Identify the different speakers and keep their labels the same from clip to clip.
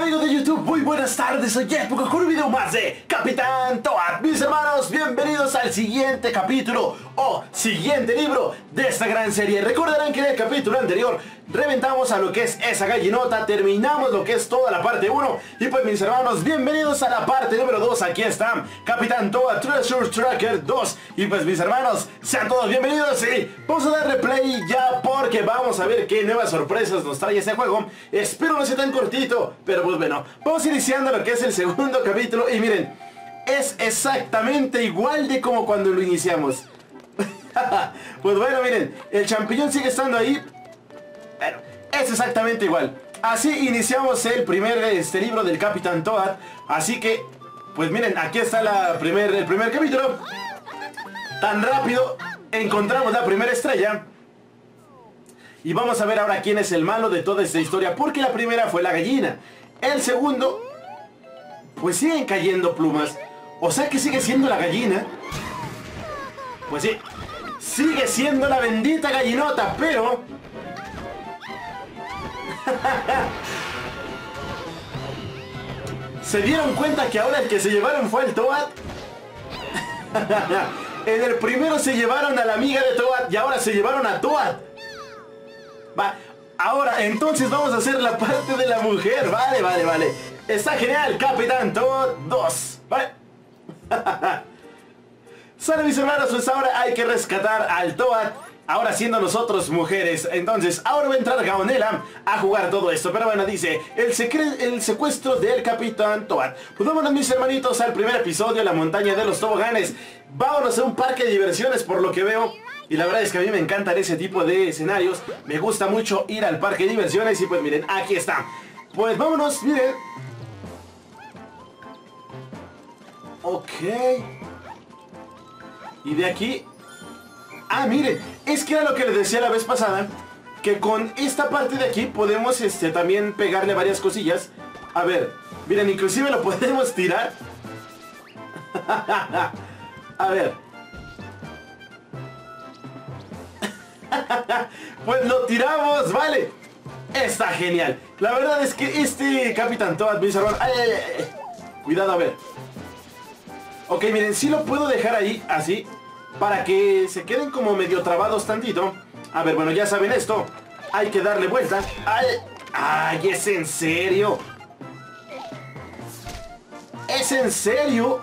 Speaker 1: Amigos de YouTube, muy buenas tardes, soy Época con un video más de Capitán Toad. Mis hermanos, bienvenidos al siguiente capítulo o siguiente libro de esta gran serie. Recordarán que en el capítulo anterior reventamos a lo que es esa gallinota, terminamos lo que es toda la parte 1. Y pues mis hermanos, bienvenidos a la parte número 2, aquí está Capitán Toad Treasure Tracker 2. Y pues mis hermanos, sean todos bienvenidos y vamos a darle play ya porque vamos a ver qué nuevas sorpresas nos trae este juego. Espero no sea tan cortito, pero pues bueno, vamos iniciando lo que es el segundo capítulo y miren, es exactamente igual de como cuando lo iniciamos. Pues bueno, miren, el champiñón sigue estando ahí. Bueno, es exactamente igual. Así iniciamos el primer libro del Capitán Toad. Así que, pues miren, aquí está el primer capítulo. Tan rápido encontramos la primera estrella. Y vamos a ver ahora quién es el malo de toda esta historia. Porque la primera fue la gallina. El segundo, pues siguen cayendo plumas. O sea que sigue siendo la gallina. Pues sí, sigue siendo la bendita gallinota, pero... ¿Se dieron cuenta que ahora el que se llevaron fue el Toad? En el primero se llevaron a la amiga de Toad y ahora se llevaron a Toad. Va, ahora entonces vamos a hacer la parte de la mujer. Vale. Está genial, Capitán Toad 2. Vale. Sale mis hermanos, pues ahora hay que rescatar al Toad. Ahora siendo nosotros mujeres. Entonces ahora va a entrar Gaonela a jugar todo esto. Pero bueno, dice el secuestro del Capitán Toad. Pues vámonos mis hermanitos al primer episodio, la montaña de los toboganes. Vámonos a un parque de diversiones por lo que veo. Y la verdad es que a mí me encantan ese tipo de escenarios. Me gusta mucho ir al parque de diversiones. Y pues miren, aquí está. Pues vámonos, miren. Ok. Y de aquí... Ah, miren, es que era lo que les decía la vez pasada, que con esta parte de aquí podemos también pegarle varias cosillas. A ver, miren, inclusive lo podemos tirar. A ver. Pues lo tiramos, vale. Está genial. La verdad es que este Capitán Toad, mis hermanos... Ay. Cuidado, a ver. Ok, miren, sí lo puedo dejar ahí, así, para que se queden como medio trabados tantito. A ver, bueno, ya saben esto. Hay que darle vuelta. ¡Ay, es en serio! ¿Es en serio?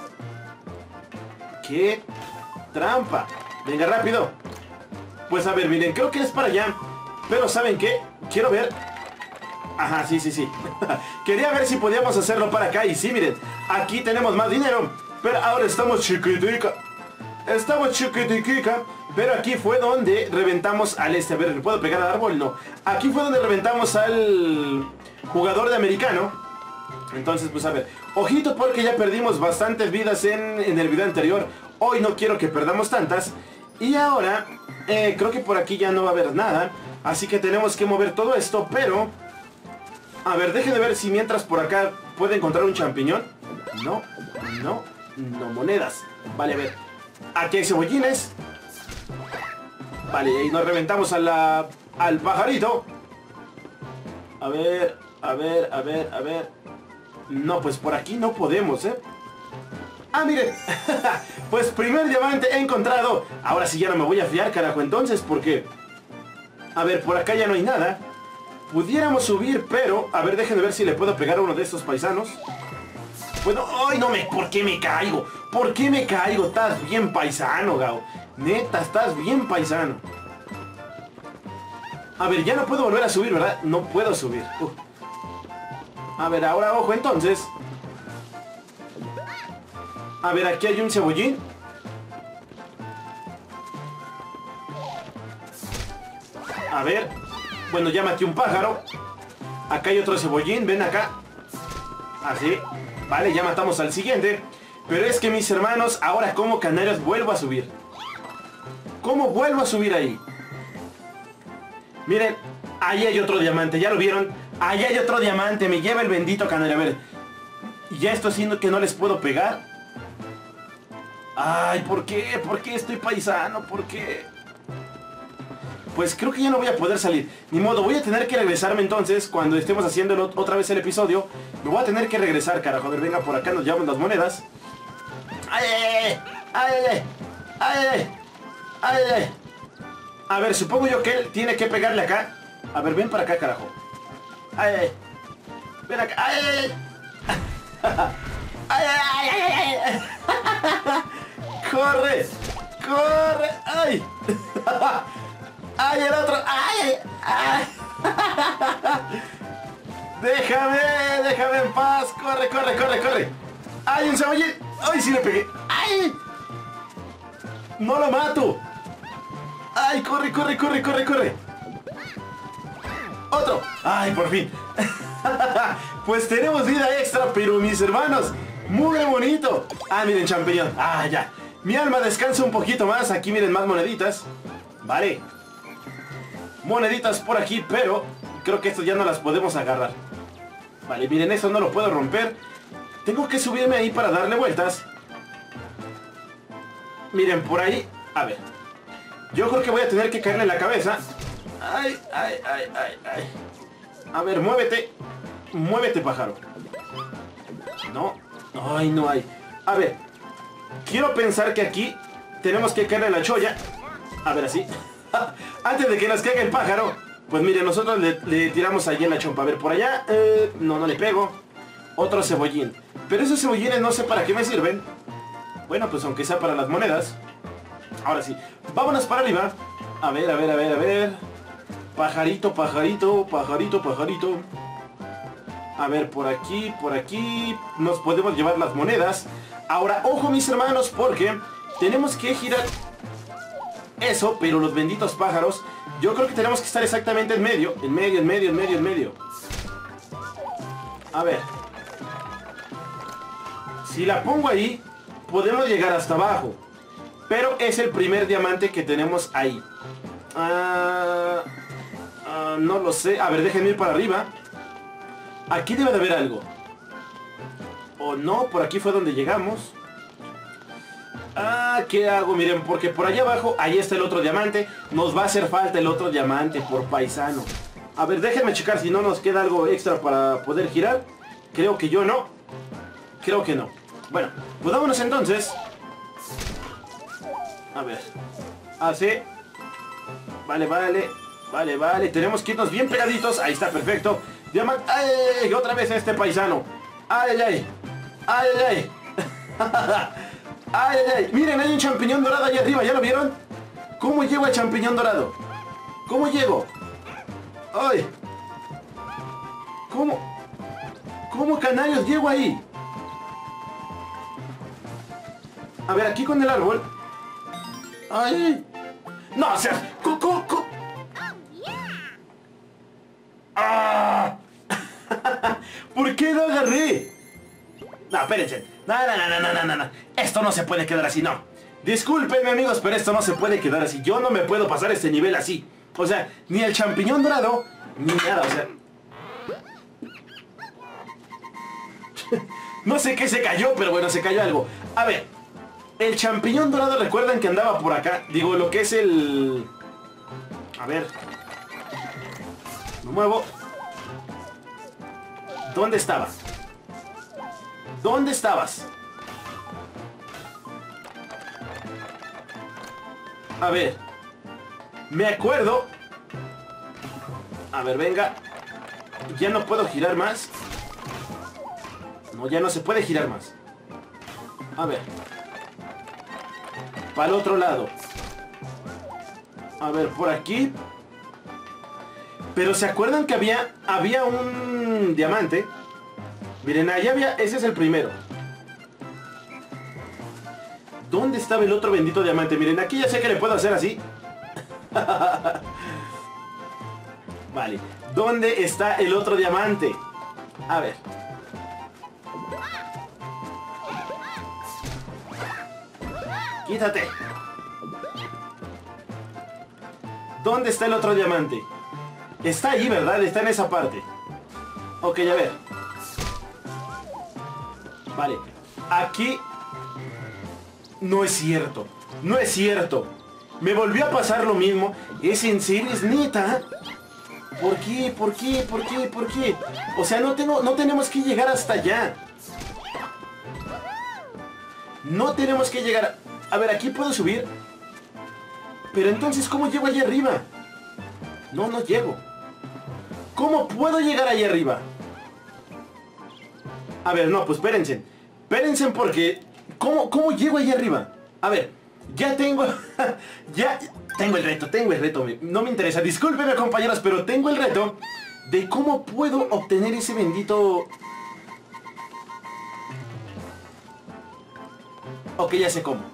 Speaker 1: ¡Qué trampa! Venga, rápido. Pues a ver, miren, creo que es para allá. Pero ¿saben qué? Quiero ver... Ajá, sí. Quería ver si podíamos hacerlo para acá. Y sí, miren, aquí tenemos más dinero. Pero ahora estamos chiquitica. Estamos chiquitiquica. Pero aquí fue donde reventamos al A ver, ¿le puedo pegar al árbol? No. Aquí fue donde reventamos al jugador de americano. Entonces, pues a ver. Ojito porque ya perdimos bastantes vidas en el video anterior. Hoy no quiero que perdamos tantas. Y ahora, creo que por aquí ya no va a haber nada. Así que tenemos que mover todo esto, pero... A ver, déjenme ver si mientras por acá puede encontrar un champiñón. No monedas. Vale, a ver. Aquí hay cebollines. Vale, y nos reventamos al pajarito. A ver. No, pues por aquí no podemos, Ah, miren. Pues primer diamante encontrado. Ahora sí ya no me voy a fiar, carajo, entonces, porque... A ver, por acá ya no hay nada. Pudiéramos subir, pero... A ver, déjenme ver si le puedo pegar a uno de estos paisanos. Bueno, ¡ay, no me! ¿Por qué me caigo? ¿Por qué me caigo? Estás bien paisano, Gao. Neta, estás bien paisano. A ver, ya no puedo volver a subir, ¿verdad? No puedo subir. A ver, ahora ojo entonces. A ver, aquí hay un cebollín. A ver. Bueno, ya maté un pájaro. Acá hay otro cebollín, ven acá. Así. Vale, ya matamos al siguiente. Pero es que mis hermanos, ahora como canarios vuelvo a subir. ¿Cómo vuelvo a subir ahí? Miren, ahí hay otro diamante, ¿ya lo vieron? Ahí hay otro diamante, me lleva el bendito canario. A ver, ya estoy haciendo que no les puedo pegar. Ay, ¿por qué? ¿Por qué estoy paisano? ¿Por qué? pues creo que ya no voy a poder salir. Ni modo, voy a tener que regresarme entonces cuando estemos haciendo otra vez el episodio. Me voy a tener que regresar, carajo. A ver, venga, por acá nos llevamos las monedas. ¡Ay, ay, ay! ¡Ay, ay, ay! ¡Ay, ay, ay! A ver, supongo yo que él tiene que pegarle acá. A ver, ven para acá, carajo. ¡Ay, ay! Ven acá. ¡Ay, ay, ay! ¡Ay, ay, ay, ay, ay! ¡Corre! ¡Corre! ¡Ay! ¡Ay, el otro! ¡Ay! ¡Ay! Déjame en paz. ¡Corre, corre, corre, corre! ¡Ay, un cebollín! ¡Ay, sí le pegué! ¡Ay! ¡No lo mato! ¡Ay, corre, corre, corre, corre, corre! ¡Otro! ¡Ay, por fin! Pues tenemos vida extra, pero mis hermanos, muy bonito. Ah, miren, champiñón. Ah, ya. Mi alma descansa un poquito más. Aquí miren más moneditas. Vale. Moneditas por aquí, pero creo que estas ya no las podemos agarrar. Vale, miren, eso no lo puedo romper. Tengo que subirme ahí para darle vueltas. Miren, por ahí. A ver. Yo creo que voy a tener que caerle en la cabeza. Ay, ay, ay, ay, ay. A ver, muévete. Muévete, pájaro. No. Ay, no hay. A ver. Quiero pensar que aquí tenemos que caerle en la cholla. A ver, así. Antes de que nos caiga el pájaro. Pues miren, nosotros le tiramos allí en la chompa. A ver, por allá. No le pego. Otro cebollín. Pero esos cebollines no sé para qué me sirven. Bueno, pues aunque sea para las monedas. Ahora sí. Vámonos para arriba. A ver, a ver, a ver, a ver. Pajarito, pajarito, pajarito, pajarito. A ver, por aquí nos podemos llevar las monedas. Ahora, ojo mis hermanos, porque tenemos que girar eso, pero los benditos pájaros, yo creo que tenemos que estar exactamente en medio. En medio, en medio, en medio, en medio. A ver. Si la pongo ahí, podemos llegar hasta abajo. Pero es el primer diamante que tenemos ahí. No lo sé. A ver, déjenme ir para arriba. Aquí debe de haber algo. O no, por aquí fue donde llegamos. ¿Qué hago? Miren, porque por allá abajo, ahí está el otro diamante. Nos va a hacer falta el otro diamante por paisano. A ver, déjenme checar si no nos queda algo extra para poder girar. Creo que yo no. Creo que no. Bueno, pues vámonos entonces. A ver. Así. Vale, vale. Vale, vale. Tenemos que irnos bien pegaditos. Ahí está, perfecto. Diamante. ¡Ay! Otra vez este paisano. ¡Ay, ay! ¡Ay, ay! ¡Ay, ay, ay! Miren, hay un champiñón dorado allá arriba. ¿Ya lo vieron? ¿Cómo llego al champiñón dorado? ¿Cómo llego? ¡Ay! ¿Cómo canarios llego ahí? A ver, aquí con el árbol. ¡Ay! ¡No, o sea! ¡Ah! ¿Por qué no agarré? No, espérense. No. Esto no se puede quedar así, no. Discúlpenme, amigos, pero esto no se puede quedar así. Yo no me puedo pasar este nivel así. O sea, ni el champiñón dorado, ni nada, o sea. No sé qué se cayó, pero bueno, se cayó algo. A ver, el champiñón dorado, recuerdan que andaba por acá. Digo, lo que es el... A ver. Me muevo. ¿Dónde estaba? ¿Dónde estabas? A ver. Me acuerdo. A ver, venga. Ya no puedo girar más. No, ya no se puede girar más. A ver. Para el otro lado. A ver, por aquí. Pero ¿se acuerdan que había un diamante? Miren, allá había... Ese es el primero. ¿Dónde estaba el otro bendito diamante? Miren, aquí ya sé que le puedo hacer así. Vale. ¿Dónde está el otro diamante? A ver. Quítate. ¿Dónde está el otro diamante? Está allí, ¿verdad? Está en esa parte. Ok, a ver. Vale. Aquí... No es cierto. No es cierto. Me volvió a pasar lo mismo. ¿Es en serio? ¿Es neta? ¿Por qué? ¿Por qué? ¿Por qué? ¿Por qué? O sea, no tenemos que llegar hasta allá. No tenemos que llegar... A ver, aquí puedo subir. Pero entonces, ¿cómo llego allá arriba? No llego. ¿Cómo puedo llegar allá arriba? A ver, no, pues espérense. Espérense porque... ¿Cómo llego allá arriba? A ver, ya tengo... ya tengo el reto. No me interesa. Discúlpenme, compañeros, pero tengo el reto de cómo puedo obtener ese bendito... Ok, ya sé cómo.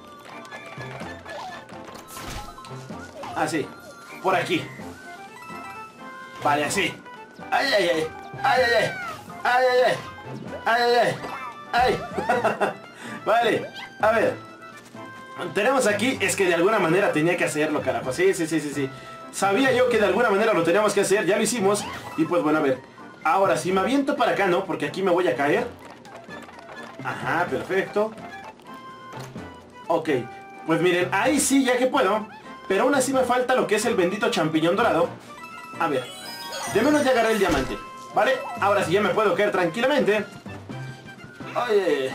Speaker 1: Así. Por aquí. Vale, así. Ay, ay, ay. Ay, ay, ay. Ay, ay, ay. Ay, ay, ay. Ay. Vale. A ver. Tenemos aquí. Es que de alguna manera tenía que hacerlo, carajo. Sí. Sabía yo que de alguna manera lo teníamos que hacer. Ya lo hicimos. Y pues bueno, a ver. Ahora, si me aviento para acá, ¿no? Porque aquí me voy a caer. Ajá, perfecto. Ok. Pues miren, ahí sí, ya que puedo. Pero aún así me falta lo que es el bendito champiñón dorado. A ver. De menos ya agarré el diamante. ¿Vale? Ahora sí ya me puedo caer tranquilamente. Oye.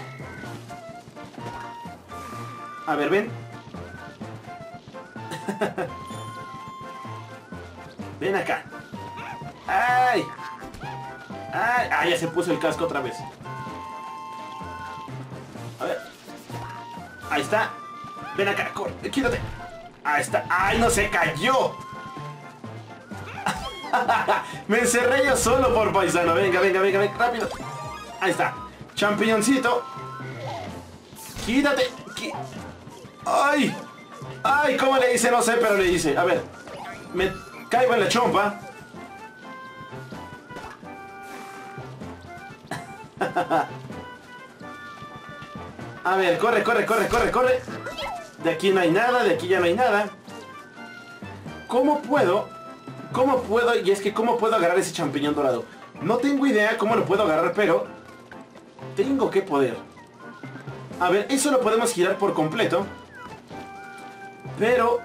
Speaker 1: A ver, ven. Ven acá. ¡Ay! ¡Ay! ¡Ah, ya se puso el casco otra vez! A ver. Ahí está. Ven acá, corre, quítate. Ahí está. ¡Ay, no se cayó! Me encerré yo solo por paisano. Venga, rápido. Ahí está. Champiñoncito. Quítate. ¡Ay! ¡Ay! ¿Cómo le hice? No sé, pero le hice. A ver. Me caigo en la chompa. A ver, corre. De aquí no hay nada, de aquí ya no hay nada. ¿Cómo puedo? Y es que ¿cómo puedo agarrar ese champiñón dorado? No tengo idea cómo lo puedo agarrar, pero tengo que poder. A ver, eso lo podemos girar por completo. Pero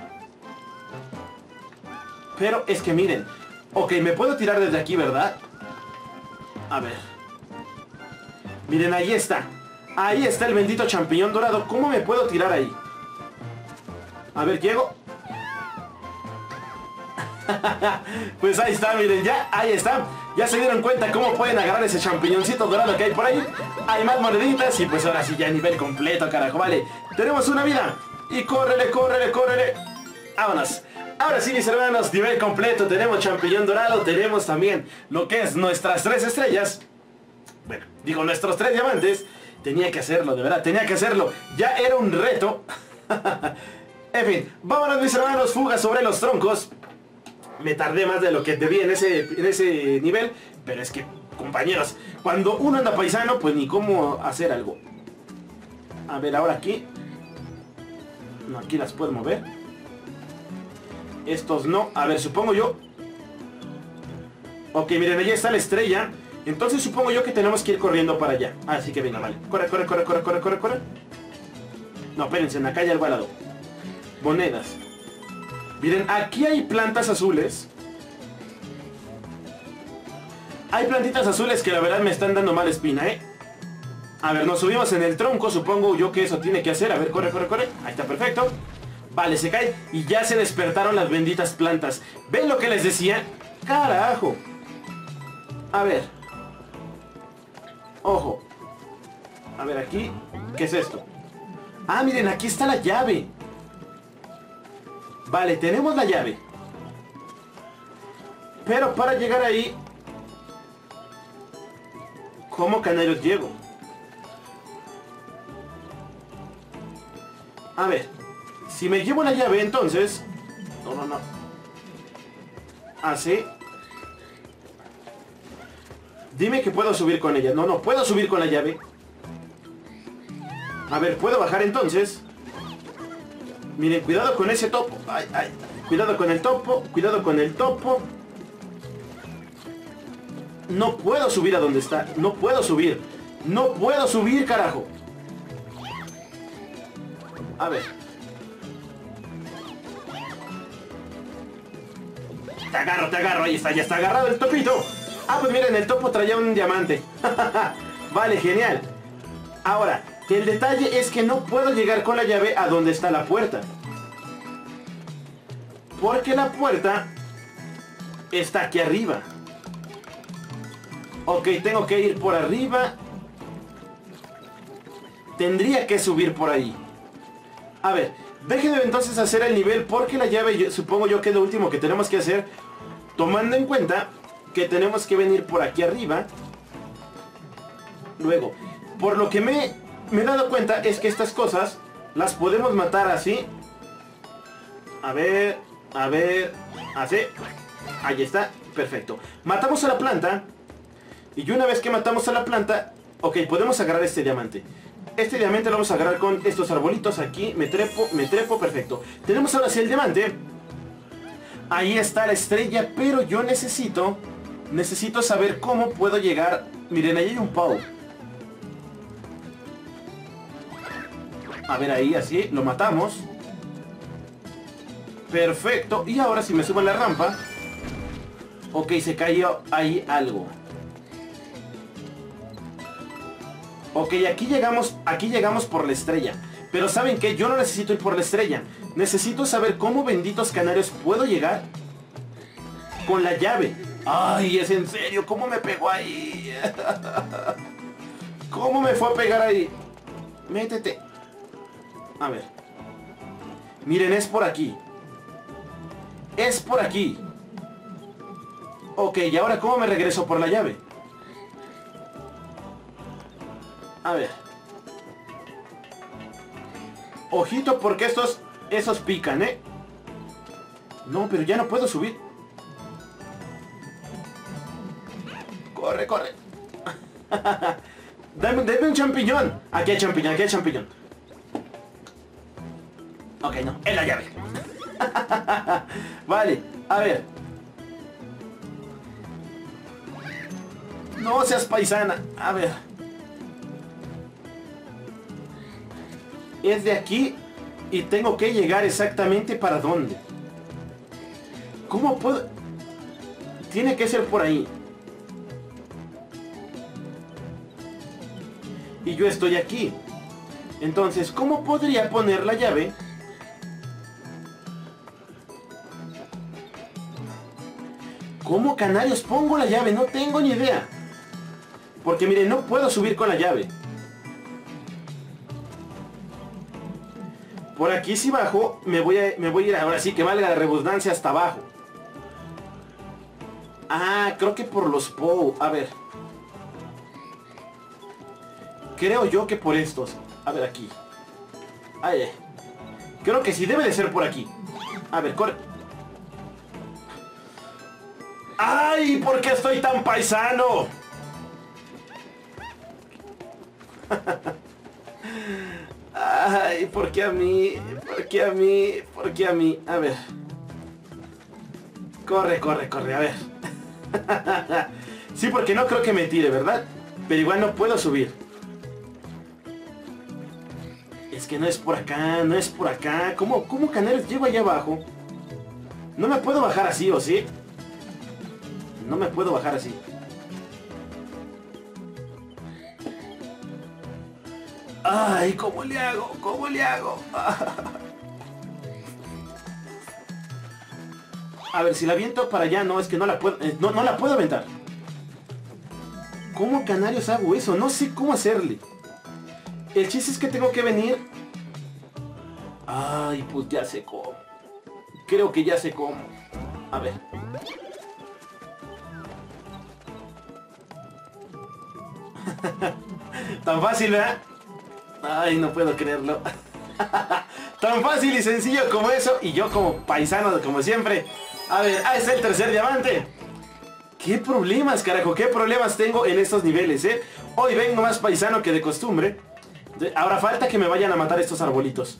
Speaker 1: es que miren. Ok, me puedo tirar desde aquí, ¿verdad? A ver. Miren, ahí está. Ahí está el bendito champiñón dorado. ¿Cómo me puedo tirar ahí? A ver, llego. Pues ahí está, miren, ya, ahí está. Ya se dieron cuenta cómo pueden agarrar ese champiñoncito dorado que hay por ahí. Hay más moneditas y pues ahora sí ya nivel completo, carajo, vale. Tenemos una vida. Y córrele. Vámonos. Ahora sí, mis hermanos, nivel completo. Tenemos champiñón dorado, tenemos también lo que es nuestras 3 estrellas. Bueno, digo, nuestros 3 diamantes. Tenía que hacerlo, de verdad, tenía que hacerlo. Ya era un reto. En fin, vámonos, mis hermanos, fuga sobre los troncos. Me tardé más de lo que debía en ese nivel. Pero es que, compañeros, cuando uno anda paisano, pues ni cómo hacer algo. A ver, ahora aquí. No, aquí las puedo mover. Estos no. A ver, supongo yo. Ok, miren, allá está la estrella. Entonces supongo yo que tenemos que ir corriendo para allá. Así que venga, vale. Corre. No, espérense, acá hay algo al lado. Monedas. Miren, aquí hay plantas azules. Hay plantitas azules que la verdad me están dando mala espina, ¿eh? A ver, nos subimos en el tronco. Supongo yo que eso tiene que hacer. A ver, corre. Ahí está, perfecto. Vale, se cae y ya se despertaron las benditas plantas. ¿Ven lo que les decía? ¡Carajo! A ver. Ojo. A ver, aquí. ¿Qué es esto? Ah, miren, aquí está la llave. Vale, tenemos la llave. Pero para llegar ahí, ¿cómo canarios llego? A ver, si me llevo la llave, entonces... No. Así. Dime que puedo subir con ella. No puedo subir con la llave. A ver, ¿puedo bajar entonces? Miren, cuidado con ese topo. Ay. Cuidado con el topo. No puedo subir a donde está. No puedo subir, carajo. A ver. te agarro, ahí está, ya está agarrado el topito. Ah, pues miren, el topo traía un diamante. Vale, genial. Ahora, el detalle es que no puedo llegar con la llave a donde está la puerta. Porque la puerta está aquí arriba. Ok, tengo que ir por arriba. Tendría que subir por ahí. A ver, déjenme entonces hacer el nivel porque la llave supongo yo que es lo último que tenemos que hacer. Tomando en cuenta que tenemos que venir por aquí arriba. Luego, por lo que me he dado cuenta es que estas cosas las podemos matar así. A ver, así. Ahí está, perfecto. Matamos a la planta. Y una vez que matamos a la planta, ok, podemos agarrar este diamante. Este diamante lo vamos a agarrar con estos arbolitos aquí. Me trepo, perfecto. Tenemos ahora sí el diamante. Ahí está la estrella, pero yo necesito saber cómo puedo llegar. Miren, ahí hay un pau. A ver, ahí, así, lo matamos. Perfecto, y ahora si me subo a la rampa. Ok, se cayó ahí algo. Ok, aquí llegamos por la estrella. Pero ¿saben qué? Yo no necesito ir por la estrella. Necesito saber cómo benditos canarios puedo llegar con la llave. Ay, es en serio, ¿cómo me pegó ahí? ¿Cómo me fue a pegar ahí? Métete. A ver. Miren, es por aquí. Es por aquí. Ok, ¿y ahora cómo me regreso por la llave? A ver. Ojito porque esos pican, ¿eh? No, pero ya no puedo subir. Corre, corre. Dame un champiñón. Aquí hay champiñón, aquí hay champiñón. Ok, no, es la llave. Vale, a ver. No seas paisana. A ver. Es de aquí y tengo que llegar exactamente para dónde. ¿Cómo puedo? Tiene que ser por ahí. Y yo estoy aquí. Entonces, ¿cómo podría poner la llave? ¿Cómo canarios pongo la llave? No tengo ni idea. Porque miren, no puedo subir con la llave. Por aquí si bajo, me voy a ir ahora sí que valga la redundancia hasta abajo. Ah, creo que por los POW. A ver. Creo yo que por estos. A ver, aquí. Ay, creo que sí, debe de ser por aquí. A ver, corre. ¡Ay! ¿Por qué estoy tan paisano? Ay, ¿por qué a mí? ¿Por qué a mí? ¿Por qué a mí? A ver. Corre, corre, corre, a ver. Sí, porque no creo que me tire, ¿verdad? Pero igual no puedo subir. Es que no es por acá, no es por acá. ¿Cómo canales llego allá abajo? No me puedo bajar así, ¿o sí? No me puedo bajar así. Ay, ¿cómo le hago? ¿Cómo le hago? A ver, si la aviento para allá, no, es que no la puedo, no la puedo aventar. ¿Cómo canarios hago eso? No sé cómo hacerle. El chiste es que tengo que venir. Ay, pues ya sé cómo. Creo que ya sé cómo. A ver. Tan fácil, ¿verdad? Ay, no puedo creerlo. Tan fácil y sencillo como eso. Y yo como paisano, como siempre. A ver, ahí está el tercer diamante. ¿Qué problemas, carajo? ¿Qué problemas tengo en estos niveles, eh? Hoy vengo más paisano que de costumbre. Ahora falta que me vayan a matar estos arbolitos.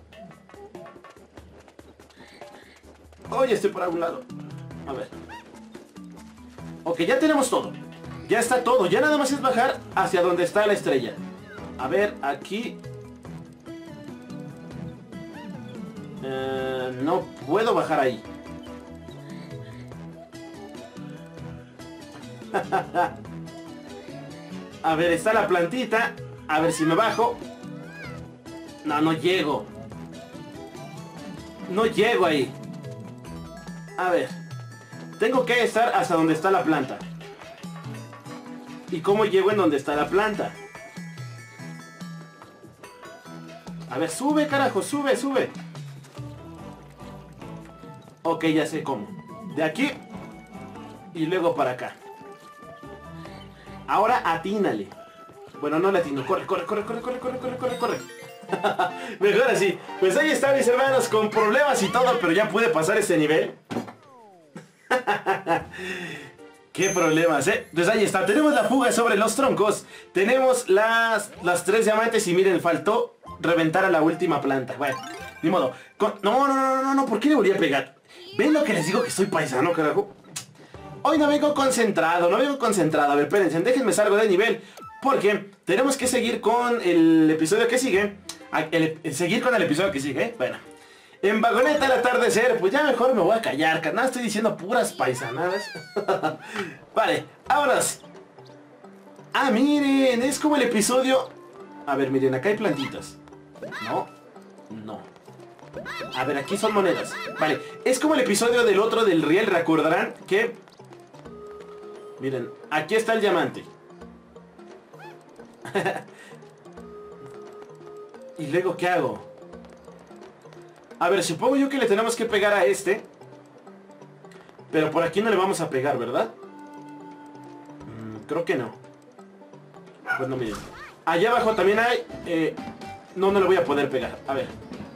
Speaker 1: Hoy estoy por algún lado. A ver. Ok, ya tenemos todo. Ya está todo. Ya nada más es bajar hacia donde está la estrella. A ver, aquí. No puedo bajar ahí. A ver, está la plantita. A ver si me bajo. No, no llego. No llego ahí. A ver. Tengo que estar hasta donde está la planta. ¿Y cómo llego en donde está la planta? A ver, sube, carajo, sube, sube. Ok, ya sé cómo. De aquí y luego para acá. Ahora atínale. Bueno, no le atino. Corre, corre, corre, corre, corre, corre, corre, corre, corre. Mejor así. Pues ahí está, mis hermanos, con problemas y todo, pero ya pude pasar este nivel. Qué problemas, Pues ahí está, tenemos la fuga sobre los troncos. Tenemos las 3 diamantes y miren, faltó reventar a la última planta. Bueno, ni modo. No, ¿por qué le volví a pegar? ¿Ven lo que les digo que soy paisano, carajo? Hoy no vengo concentrado, A ver, espérense, déjenme salgo de nivel. Porque tenemos que seguir con el episodio que sigue. Seguir con el episodio que sigue, Bueno. En Vagoneta al atardecer, pues ya mejor me voy a callar, carnal. Estoy diciendo puras paisanadas. Vale, vámonos. Ah, miren, es como el episodio... A ver, miren, acá hay plantitas. No. A ver, aquí son monedas. Vale, es como el episodio del otro del riel, recordarán que... Miren, aquí está el diamante. ¿Y luego qué hago? A ver, supongo yo que le tenemos que pegar a este. Pero por aquí no le vamos a pegar, ¿verdad? Creo que no. Pues no, miren. Allá abajo también hay... No le voy a poder pegar. A ver.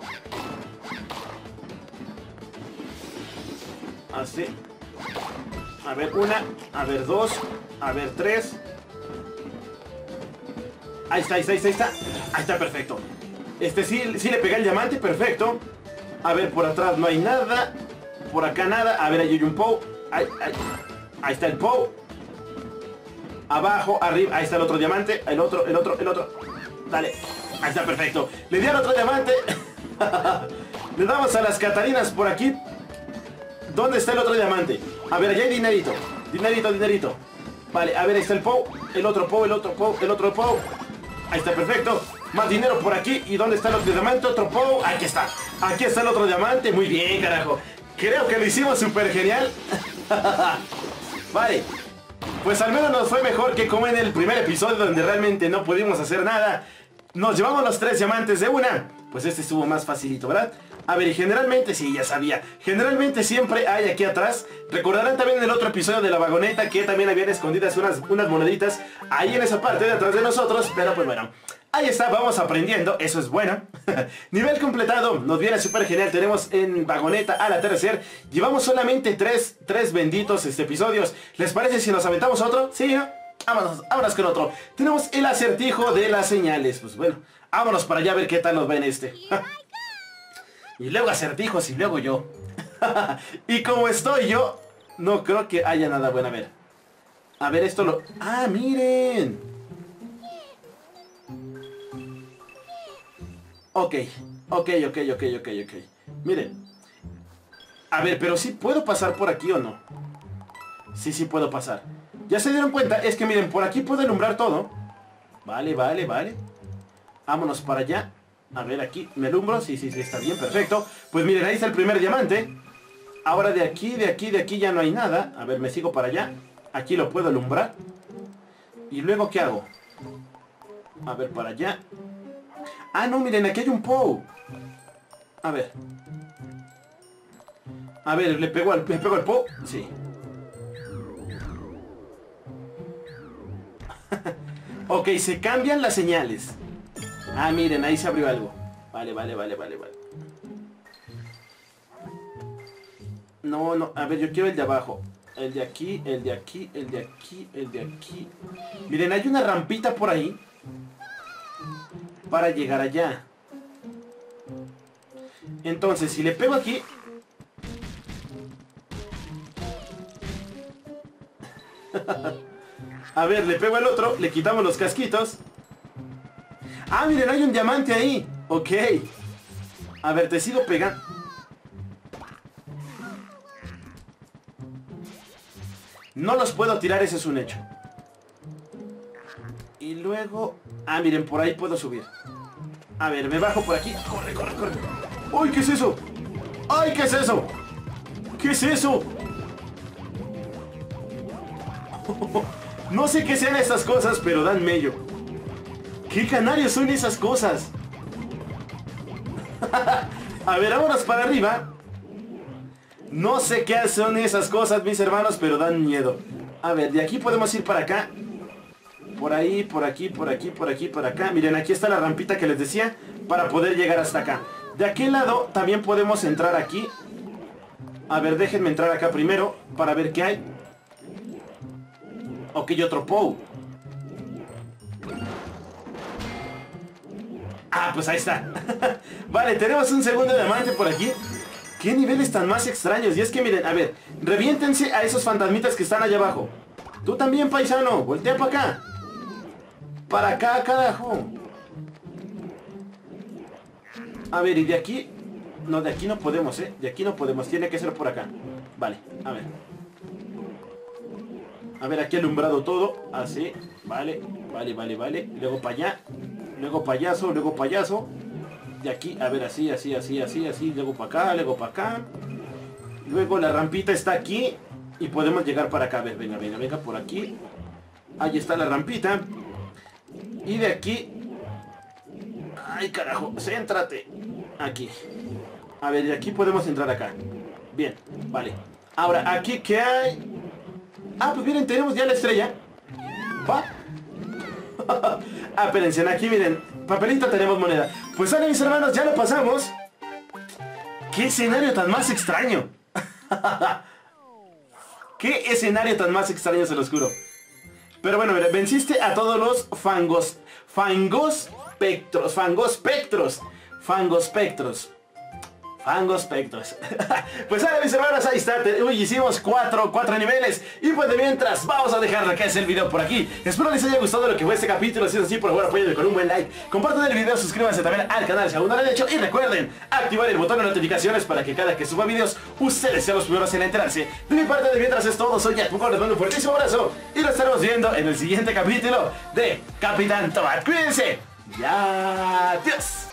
Speaker 1: Así. A ver, 1. A ver, 2. A ver, 3. Ahí está. Ahí está, perfecto. Sí le pegué el diamante, perfecto. A ver, por atrás no hay nada. Por acá nada. A ver, ahí hay un Pou. Ahí está el Pou. Abajo, arriba. Ahí está el otro diamante. El otro. Dale. Ahí está, perfecto. Le di al otro diamante. Le damos a las Catarinas por aquí. ¿Dónde está el otro diamante? A ver, allá hay dinerito. Dinerito. Vale, a ver, ahí está el Pou. El otro Pou. Ahí está, perfecto. Más dinero por aquí. ¿Y dónde está el otro diamante? Otro Pou. Aquí está. Aquí está el otro diamante. Muy bien, carajo. Creo que lo hicimos súper genial. Vale. Pues al menos nos fue mejor que como en el primer episodio, donde realmente no pudimos hacer nada. Nos llevamos los 3 diamantes de una. Pues este estuvo más facilito, ¿verdad? A ver, y generalmente, sí, ya sabía. Generalmente siempre hay aquí atrás. Recordarán también en el otro episodio de la vagoneta que también habían escondidas unas moneditas ahí en esa parte de atrás de nosotros. Pero pues bueno, ahí está, vamos aprendiendo, eso es bueno. Nivel completado, nos viene súper genial. Tenemos en Vagoneta al atardecer. Llevamos solamente 3 benditos episodios. ¿Les parece si nos aventamos otro? Sí, ¿no? Vámonos con otro. Tenemos el acertijo de las señales. Pues bueno, vámonos para allá a ver qué tal nos va en este. Y luego acertijos y luego yo. Y como estoy yo, no creo que haya nada bueno. A ver, esto lo... ¡Ah, miren! Ok. Miren. A ver, pero sí puedo pasar por aquí o no. Sí puedo pasar. ¿Ya se dieron cuenta? Es que miren, por aquí puedo alumbrar todo. Vale. Vámonos para allá. A ver, aquí, ¿me alumbro? Sí, está bien, perfecto. Pues miren, ahí está el primer diamante. Ahora de aquí ya no hay nada. A ver, me sigo para allá. Aquí lo puedo alumbrar. ¿Y luego qué hago? A ver, para allá. Ah, no, miren, aquí hay un Pou. A ver, ¿le pego al Pou? Sí. Ok, se cambian las señales. Ah, miren, ahí se abrió algo. Vale. No, a ver, yo quiero el de abajo. El de aquí. Miren, hay una rampita por ahí para llegar allá. Entonces, si le pego aquí... A ver, le pego al otro, le quitamos los casquitos. Ah, miren, hay un diamante ahí. Ok. A ver, te sigo pegando. No los puedo tirar, ese es un hecho. Y luego... Ah, miren, por ahí puedo subir. A ver, me bajo por aquí. Corre, corre, corre. ¡Uy, qué es eso! ¡Ay, qué es eso! ¿Qué es eso? No sé qué sean estas cosas, pero dan mello. ¿Qué canarios son esas cosas? A ver, vámonos para arriba. No sé qué son esas cosas, mis hermanos, pero dan miedo. A ver, de aquí podemos ir para acá. Por ahí, por aquí, por aquí, por aquí, por acá. Miren, aquí está la rampita que les decía para poder llegar hasta acá. De aquel lado también podemos entrar aquí. A ver, déjenme entrar acá primero para ver qué hay. Ok, otro Pou. Ah, pues ahí está. Vale, tenemos un segundo diamante por aquí. ¿Qué niveles tan más extraños? Y es que miren, a ver, reviéntense a esos fantasmitas que están allá abajo. Tú también, paisano, voltea para acá. Para acá, carajo. A ver, y de aquí... No, de aquí no podemos, de aquí no podemos, tiene que ser por acá. Vale, a ver. A ver, aquí alumbrado todo. Así, vale, vale, vale, vale. Luego para allá. Luego payaso, luego payaso. De aquí, a ver, así, así, así, así, así. Luego para acá, luego para acá. Luego la rampita está aquí. Y podemos llegar para acá. A ver, venga, venga, venga, por aquí. Ahí está la rampita. Y de aquí... Ay, carajo, céntrate. Aquí. A ver, de aquí podemos entrar acá. Bien, vale. Ahora, ¿aquí qué hay? Ah, pues miren, tenemos ya la estrella. ¿Va? Ah, espérense, aquí miren, papelito, tenemos moneda. Pues vale, mis hermanos, ya lo pasamos. ¡Qué escenario tan más extraño! ¡Qué escenario tan más extraño, se los juro! Pero bueno, mira, venciste a todos los fangospectros. Pues ahora, mis hermanos, ahí está. Uy, hicimos cuatro niveles. Y pues de mientras vamos a dejar lo que es el video por aquí. Espero les haya gustado lo que fue este capítulo. Si es así, por favor, apóyenme con un buen like. Compartan el video, suscríbanse también al canal si aún no lo han hecho. Y recuerden activar el botón de notificaciones para que cada que suba videos ustedes sean los primeros en enterarse. De mi parte, de mientras es todo, soy Jack Pucón, les mando un fuertísimo abrazo. Y lo estaremos viendo en el siguiente capítulo de Capitán Toad. Cuídense. Y adiós.